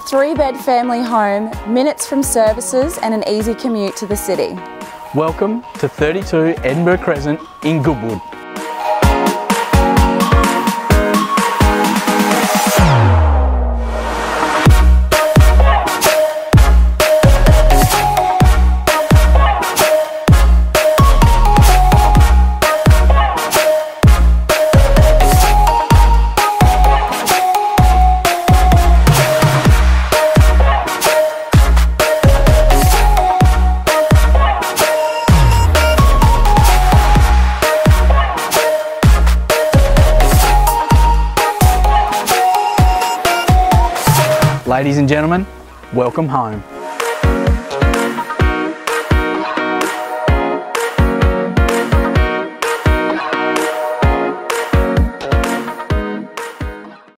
3-bed family home, minutes from services and an easy commute to the city. Welcome to 32 Edinburgh Crescent in Goodwood. Ladies and gentlemen, welcome home.